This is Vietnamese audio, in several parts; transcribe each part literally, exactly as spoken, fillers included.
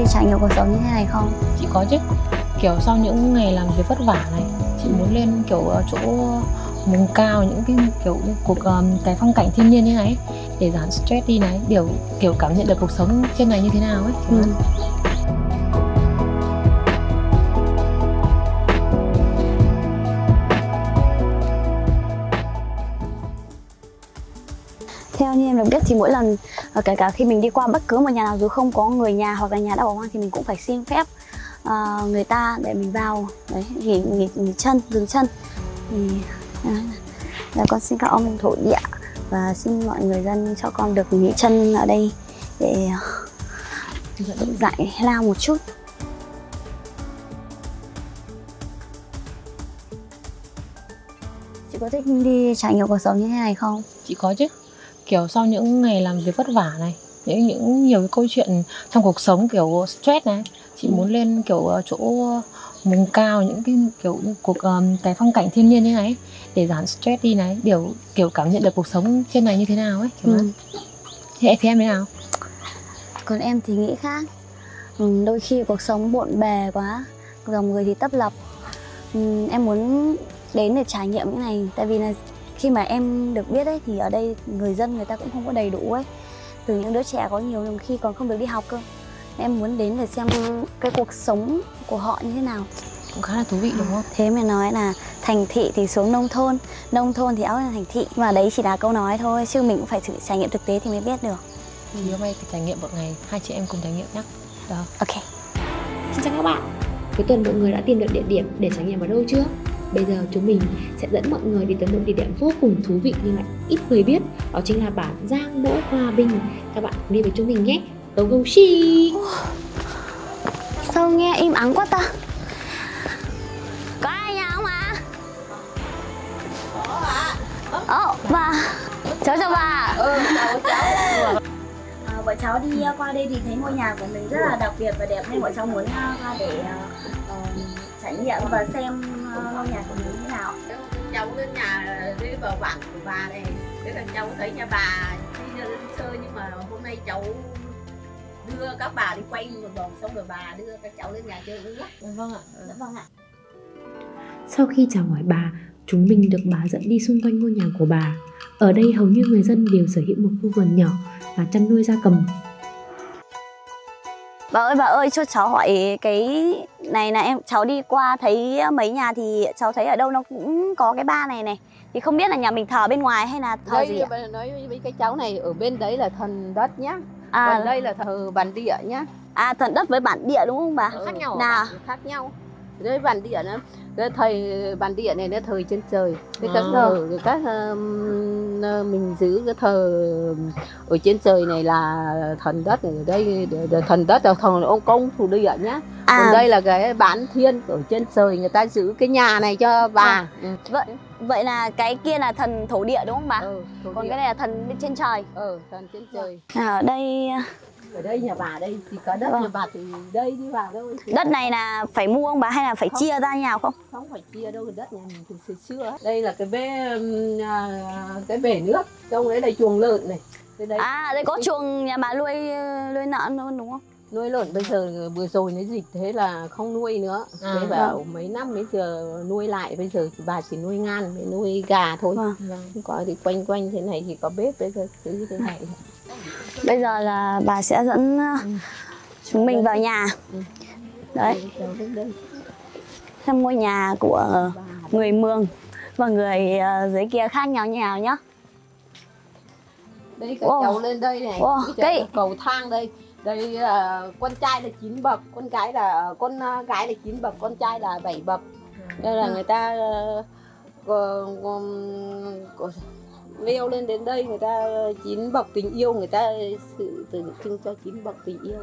trải nghiệm cuộc sống như thế này không? Chị có chứ. Kiểu sau những ngày làm việc vất vả này, chị muốn lên kiểu ở chỗ vùng cao, những cái kiểu cuộc um, cái phong cảnh thiên nhiên như này để giảm stress đi này, điều kiểu cảm nhận được cuộc sống trên này như thế nào ấy. Ừ. Theo như em được biết thì mỗi lần kể cả khi mình đi qua bất cứ một nhà nào dù không có người nhà hoặc là nhà đã bỏ hoang thì mình cũng phải xin phép uh, người ta để mình vào đấy, nghỉ, nghỉ, nghỉ chân, dừng chân. Thì là con xin các ông thổ địa và xin mọi người dân cho con được nghỉ chân ở đây để giải lao một chút. Chị có thích đi trải nghiệm cuộc sống như thế này không? Chị có chứ. Kiểu sau những ngày làm việc vất vả này, những những nhiều cái câu chuyện trong cuộc sống kiểu stress này, chị ừ. muốn lên kiểu ở chỗ vùng cao, những cái kiểu cuộc um, cái phong cảnh thiên nhiên như này để giảm stress đi này, điều kiểu cảm nhận được cuộc sống trên này như thế nào ấy. Ừ. Thế thì em thế nào? Còn em thì nghĩ khác. Ừ, đôi khi cuộc sống bộn bề quá, dòng người thì tấp lập. Ừ, em muốn đến để trải nghiệm cái này, tại vì là khi mà em được biết ấy thì ở đây người dân người ta cũng không có đầy đủ ấy, từ những đứa trẻ có nhiều nhiều khi còn không được đi học cơ. Em muốn đến để xem cái cuộc sống của họ như thế nào. Cũng khá là thú vị đúng không? Thế mà nói là thành thị thì xuống nông thôn, nông thôn thì áo lên thành thị, mà đấy chỉ là câu nói thôi chứ mình cũng phải thử trải nghiệm thực tế thì mới biết được. Thì hôm nay thì trải nghiệm một ngày, hai chị em cùng trải nghiệm nhé. Đó. Ok. Xin chào các bạn. Cuối tuần mọi người đã tìm được địa điểm để trải nghiệm ở đâu chưa? Bây giờ chúng mình sẽ dẫn mọi người đi tới một địa điểm vô cùng thú vị nhưng lại ít người biết. Đó chính là bản Giang Mỗ Hòa Bình. Các bạn đi với chúng mình nhé. Go go shi. Sao nghe im ắng quá ta? Có ai nhà không ạ? Có ạ. Ồ, bà. Cháu chào bà. Ừ, chào cháu. À, bọn cháu đi qua đây thì thấy ngôi nhà của mình rất là đặc biệt và đẹp nên bọn cháu muốn qua để uh, trải nghiệm và xem uh, ngôi nhà của mình như thế nào. Cháu đến nhà đi vào bản của bà này, thế là cháu thấy nhà bà đi lên chơi nhưng mà hôm nay cháu đưa các bà đi quay một vòng xong rồi bà đưa các cháu lên nhà chơi nữa nhé. Vâng ạ. Dạ vâng ạ. Sau khi chào hỏi bà, chúng mình được bà dẫn đi xung quanh ngôi nhà của bà. Ở đây hầu như người dân đều sở hữu một khu vườn nhỏ và chăn nuôi gia cầm. Bà ơi, bà ơi, cho cháu hỏi cái này là em cháu đi qua thấy mấy nhà thì cháu thấy ở đâu nó cũng có cái ba này này. Thì không biết là nhà mình thờ bên ngoài hay là thờ đây, gì ạ? Nói với cái cháu này, ở bên đấy là thần đất nhá. À, còn đây là thờ bản địa nhá. À, thần đất với bản địa đúng không bà? Ừ, khác nhau nào. Khác nhau. Đây bản địa nữa. Cái thầy bản địa này nó thờ trên trời. Cái các à. thờ các uh, mình giữ cái thờ ở trên trời này là thần đất, ở đây thần đất là thần ông công thủ địa nhá. À. Còn đây là cái bán thiên ở trên trời, người ta giữ cái nhà này cho bà. À. Ừ. Vậy vậy là cái kia là thần thổ địa đúng không bà? Ừ, còn địa. Cái này là thần bên trên trời. Ừ, thần trên trời. À, ở đây ở đây nhà bà đây thì có đất. Vâng. Nhà bà từ đây đi vào đâu thì đất này là phải mua không bà hay là phải không. Chia ra nhau không? Không phải chia đâu, đất nhà mình từ xưa. Đây là cái bể cái bể nước, trong đấy là chuồng lợn này. Đây. À, đây có chuồng nhà bà nuôi nuôi lợn luôn đúng không? Nuôi lợn bây giờ vừa rồi nó dịch thế là không nuôi nữa. À, thế bảo vâng. Mấy năm bây giờ nuôi lại, bây giờ thì bà chỉ nuôi ngan với nuôi gà thôi. Vâng. Không có thì quanh quanh thế này thì có bếp bây giờ cứ thế này. Bây giờ là bà sẽ dẫn ừ. chúng mình vào nhà. Ừ. Đấy. Xem ngôi nhà của người Mường và người dưới kia khác nhau như nào nhá. Đây các wow. cháu lên đây này, wow. cái cầu thang đây. Đây là uh, con trai là chín bậc, con gái là con uh, gái là chín bậc, con trai là bảy bậc. Đây là người ta uh, uh, uh, leo lên đến đây, người ta chín bậc tình yêu, người ta sự tượng trưng cho chín bậc tình yêu.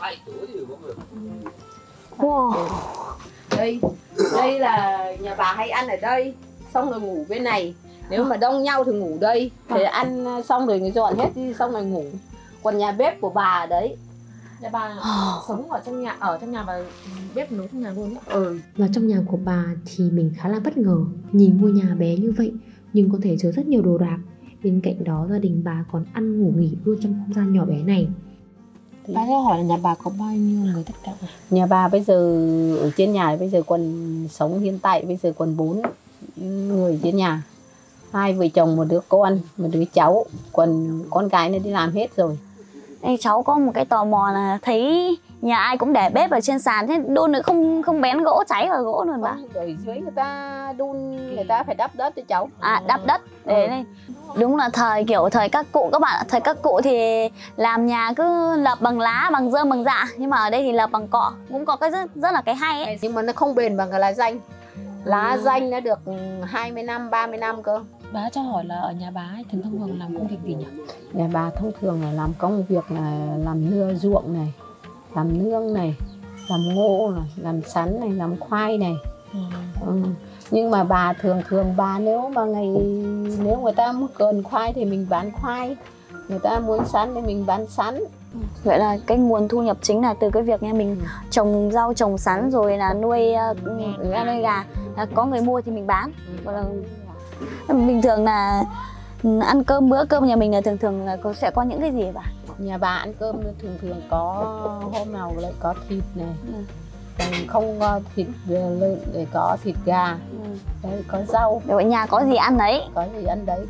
Wow. Đây, đây là nhà bà hay ăn ở đây, xong rồi ngủ bên này. Nếu mà đông nhau thì ngủ đây, thì ăn xong rồi người dọn hết đi, xong rồi ngủ. Còn nhà bếp của bà ở đấy. Nhà bà oh. sống ở trong nhà, ở trong nhà và bếp nấu trong nhà luôn ấy. Ừ. Và trong nhà của bà thì mình khá là bất ngờ. Nhìn ngôi nhà bé như vậy nhưng có thể chứa rất nhiều đồ đạc. Bên cạnh đó gia đình bà còn ăn ngủ nghỉ luôn trong không gian nhỏ bé này. Bác cho hỏi là nhà bà có bao nhiêu người tất cả? Nhà bà bây giờ ở trên nhà bây giờ còn sống hiện tại bây giờ còn bốn người trên nhà. Hai vợ chồng, một đứa con, một đứa cháu. Còn con gái nó đi làm hết rồi. Ê, cháu có một cái tò mò là thấy nhà ai cũng để bếp ở trên sàn, thế đun nữa không không bén gỗ cháy vào gỗ luôn bà? Ở dưới người ta đun, người ta phải đắp đất cho cháu. À, đắp đất để đây. Đúng là thời kiểu thời các cụ các bạn ạ. Thời các cụ thì làm nhà cứ lập bằng lá, bằng rơm, bằng dạ. Nhưng mà ở đây thì lập bằng cọ. Cũng có cái rất, rất là cái hay ấy. Nhưng mà nó không bền bằng cái lá danh. Lá danh nó được hai mươi năm, ba mươi năm cơ. Bác cho hỏi là ở nhà bà ấy thường thông thường làm công việc gì nhỉ? Nhà bà thông thường là làm công việc là làm nưa ruộng này, làm nương này, làm ngô này, làm sắn này, làm khoai này. Ừ. Ừ. Nhưng mà bà thường thường bà nếu mà ngày nếu người ta muốn cần khoai thì mình bán khoai, người ta muốn sắn thì mình bán sắn. Vậy là cái nguồn thu nhập chính là từ cái việc nha mình ừ. trồng rau, trồng sắn rồi là nuôi uh, gà, nuôi gà. Là có người mua thì mình bán. Ừ. Là bình thường là ăn cơm, bữa cơm nhà mình là thường thường là sẽ có những cái gì bà? Nhà bà ăn cơm thường thường có hôm nào lại có thịt này, ừ. không có thịt lợn để có thịt gà, ừ. Đấy, có rau. Để ở nhà có gì ăn đấy. Có gì ăn đấy.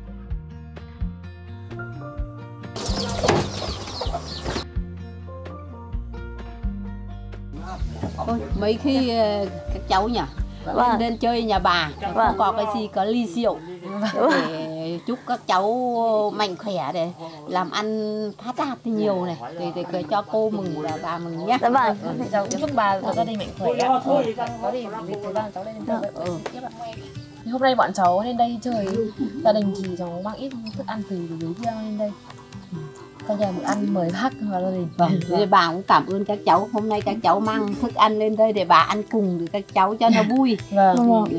Ôi, mấy khi các cháu nhỉ? Vâng. Lên, lên chơi nhà bà, vâng. Không có cái gì có ly rượu, vâng. Để chúc các cháu mạnh khỏe để làm ăn phát đạt thì nhiều này, để, để, để cho cô mừng và bà mừng nhé. Dạ vâng. Ừ. Cháu chúc bà và gia đình mạnh khỏe. Ừ. Có gì thì thời gian cháu lên chơi. Ừ. Hôm nay bọn cháu lên đây chơi, gia đình thì cháu mang ít thức ăn từ dưới kia lên đây. Cả nhà bữa ăn mời bác và gia đình. Vâng, thì bà cũng cảm ơn các cháu. Hôm nay các cháu mang thức ăn lên đây để bà ăn cùng với các cháu cho nó vui. Vâng. Thì,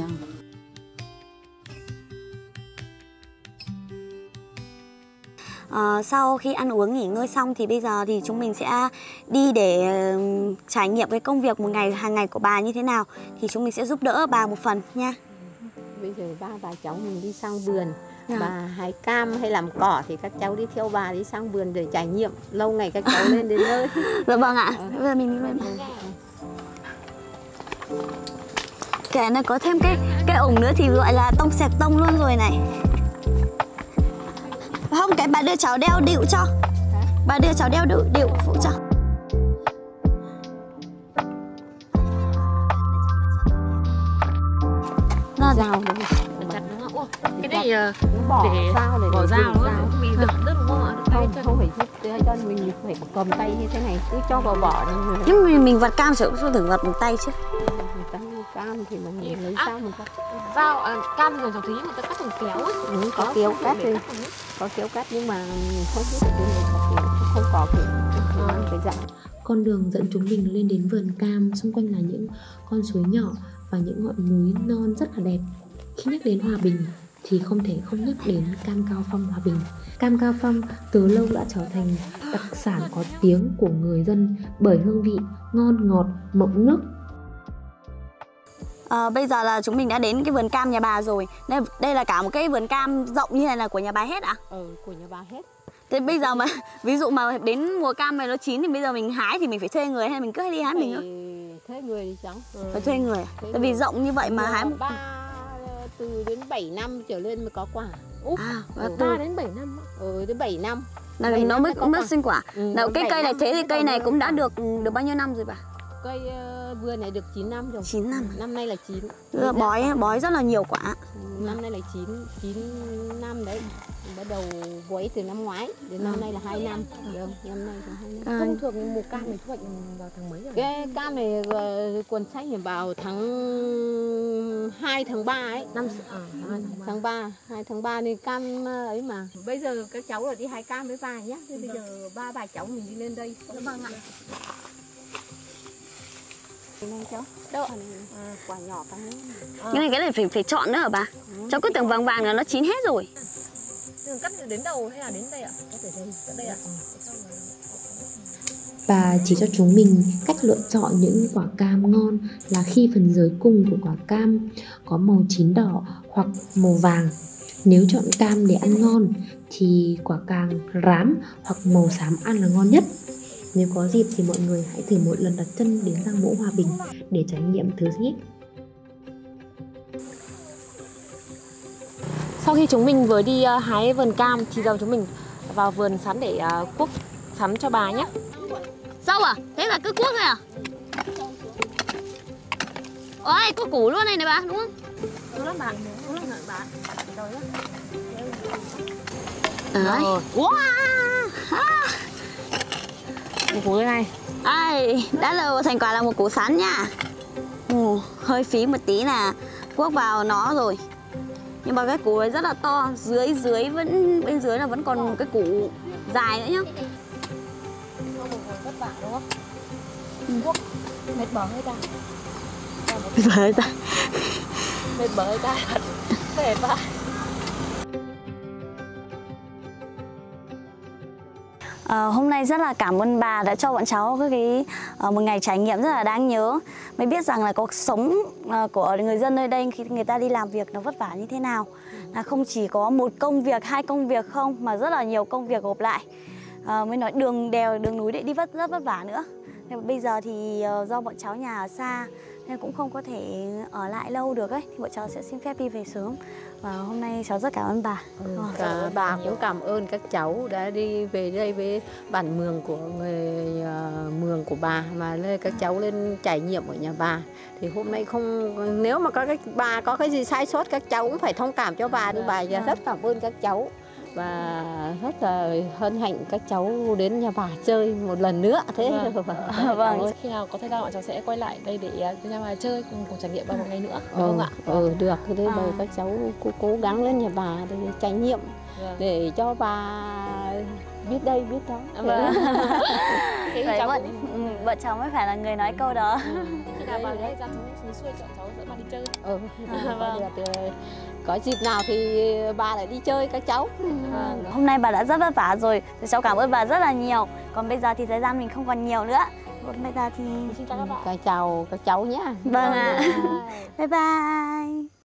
à, sau khi ăn uống nghỉ ngơi xong thì bây giờ thì chúng mình sẽ đi để uh, trải nghiệm cái công việc một ngày hàng ngày của bà như thế nào. Thì chúng mình sẽ giúp đỡ bà một phần nha. Bây giờ ba bà cháu mình đi sang vườn. À. Bà hái cam hay làm cỏ thì các cháu đi theo bà đi sang vườn để trải nghiệm. Lâu ngày các cháu lên đến nơi. Dạ vâng ạ. Bây giờ mình đi lên. Kể này có thêm cái cái ủng nữa thì gọi là tông xẹt tông luôn rồi này. Không, cái bà đưa cháu đeo điệu cho. Bà đưa cháu đeo điệu, điệu phụ cho. Nó dao đúng không? Cái này uh, bỏ để dao để bỏ dao đúng không? Không bị đứt đứt đúng không ạ? Không, không phải giúp cho mình phải cầm tay như thế này, cứ cho vào bỏ. Nhưng mình mình vặt cam sẽ cũng thử vặt bằng tay chứ. Cam thì mình lấy dao mình cắt. Dao à, cam thì còn thấy người ta cắt bằng kéo ấy. Ừ, có kéo cắt đi. Có kéo cắt nhưng mà không biết được cái không có kiểu cái dạng. Con đường dẫn chúng mình lên đến vườn cam, xung quanh là những con suối nhỏ và những ngọn núi non rất là đẹp. Khi nhắc đến Hòa Bình thì không thể không nhắc đến cam Cao Phong Hòa Bình. Cam Cao Phong từ lâu đã trở thành đặc sản có tiếng của người dân bởi hương vị ngon ngọt, mọng nước. À, bây giờ là chúng mình đã đến cái vườn cam nhà bà rồi. Đây, đây là cả một cái vườn cam rộng như này là của nhà bà hết ạ? Ừ, của nhà bà hết. Thế bây giờ mà ví dụ mà đến mùa cam này nó chín thì bây giờ mình hái thì mình phải thuê người hay mình cứ đi hái mình nữa? Thuê người thì chẳng. Ừ. Phải thuê người. Thuê Tại vì rộng như vậy mà hái một... từ đến bảy năm trở lên mới có quả. Úp. À, ừ. từ đến bảy năm. Ừ, đến bảy năm. Là bảy nó năm mới mới sinh quả. Ừ, Nào, cái cây này thế thì cây này cũng đã được được bao nhiêu năm rồi bà? Cây uh, vườn này được chín năm rồi. chín năm. Năm nay là chín. Bói bói rất là nhiều quả. Năm nay là chín, chín năm đấy. Bắt đầu bói từ năm ngoái đến năm nay là hai năm. Được, năm nay là hai năm. À. Thông thường mùa cam này thu hoạch vào tháng mấy rồi? Cái cam này uh, quần xanh thì vào tháng hai tháng ba ấy. Năm à, tháng ba, hai tháng ba nên cam ấy mà. Bây giờ các cháu là đi hái cam với bà nhé. Thế bây giờ ba bà cháu mình đi lên đây. Vâng ạ. Cháu. Đâu? À, quả nhỏ cái à. Cái này cái này phải phải chọn nữa hả bà? Ừ, cháu cứ tưởng vàng vàng là nó chín hết rồi. Đường cắt đến đầu hay là đến đây ạ? Có thể đây, đây ạ. Bà chỉ cho chúng mình cách lựa chọn những quả cam ngon là khi phần dưới cùng của quả cam có màu chín đỏ hoặc màu vàng. Nếu chọn cam để ăn ngon thì quả càng rám hoặc màu xám ăn là ngon nhất. Nếu có dịp thì mọi người hãy thử một lần đặt chân đến Giang Mỗ Hòa Bình để trải nghiệm thử nhé. Sau khi chúng mình vừa đi uh, hái vườn cam thì giờ chúng mình vào vườn sắn để uh, cuốc sắn cho bà nhé. Dâu à? Thế là cứ cuốc thôi à? Ôi, có củ luôn này này bà, đúng không? Đúng lắm bạn, đúng lắm bà. Đấy. Wow. À. Một củ đây này. Ai, đã là thành quả là một củ sắn nha. Ồ, hơi phí một tí là cuốc vào nó rồi. Nhưng mà cái củ ấy rất là to, dưới dưới vẫn bên dưới là vẫn còn một cái củ dài nữa nhá. Vất vả đúng không? Cuốc mệt bờ hơi ta. Mệt bờ hơi ta. Mệt bờ hơi ta. Mệt quá. À, hôm nay rất là cảm ơn bà đã cho bọn cháu cái uh, một ngày trải nghiệm rất là đáng nhớ. Mới biết rằng là cuộc sống uh, của người dân nơi đây khi người ta đi làm việc nó vất vả như thế nào. Là không chỉ có một công việc, hai công việc không mà rất là nhiều công việc gộp lại. Uh, mới nói đường đèo, đường núi để đi vất rất vất vả nữa. Nên bây giờ thì uh, do bọn cháu nhà ở xa nên cũng không có thể ở lại lâu được ấy, thì bọn cháu sẽ xin phép đi về sớm. Và hôm nay cháu rất cảm ơn bà. Ừ, cả bà cũng cảm ơn các cháu đã đi về đây với bản mường của người uh, mường của bà, mà lên các cháu lên trải nghiệm ở nhà bà. Thì hôm nay không, nếu mà có cái bà có cái gì sai sót các cháu cũng phải thông cảm cho bà. Nên bà rất cảm ơn các cháu và rất là hân hạnh các cháu đến nhà bà chơi một lần nữa. Thế vâng. Vâng. Khi nào có thời gian bọn cháu sẽ quay lại đây để đến nhà bà chơi cùng, cùng trải nghiệm vào một ngày nữa, đúng ừ, không ạ? Ừ, được. Thế à. bây các cháu cố, cố gắng lên nhà bà để trải nghiệm, vâng. Để cho bà biết đây biết đó. Vâng. Thế cháu bọn, cũng... ừ, bọn cháu mới phải là người nói ừ. câu đó. Ừ. Khi nào bà đây ra xuống xuôi cháu cháu dẫn bà đi chơi. Ừ. Vâng. Được. Có dịp nào thì bà lại đi chơi các cháu. À, hôm nay bà đã rất vất vả rồi, thì cháu cảm ơn bà rất là nhiều. Còn bây giờ thì thời gian mình không còn nhiều nữa. Còn bây giờ thì xin chào các bạn. Chào các cháu nhé. Vâng ạ. À. Bye bye.